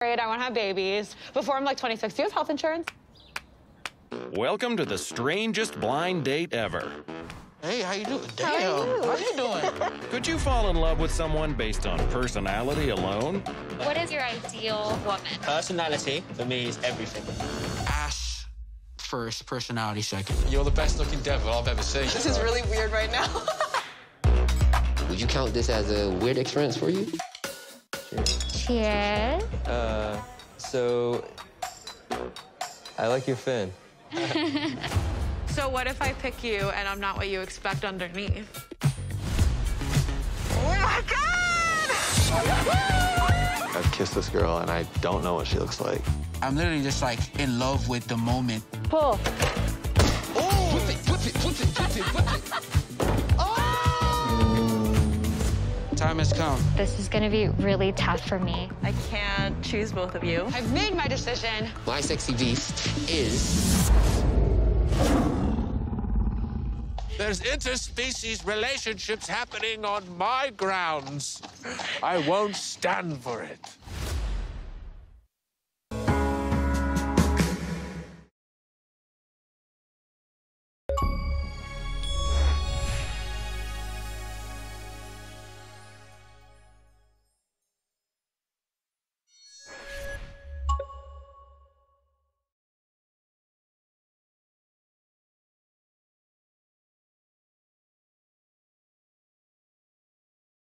married. I want to have babies before I'm like 26. Do you have health insurance? Welcome to the strangest blind date ever. Hey, how you doing? Damn, How are you? doing? Could you fall in love with someone based on personality alone? What is your ideal woman? Personality, for me, is everything. Ass first, personality second. You're the best looking devil I've ever seen. This is really weird right now. Would you count this as a weird experience for you? Cheers. So I like your fin. So what if I pick you and I'm not what you expect underneath? Oh my God! I've kissed this girl and I don't know what she looks like. I'm literally just like in love with the moment. Pull. Oh! Whip it, whip it, whip it, whip it, whip it. Time has come. This is gonna be really tough for me. I can't choose both of you. I've made my decision. My sexy beast is... There's interspecies relationships happening on my grounds. I won't stand for it.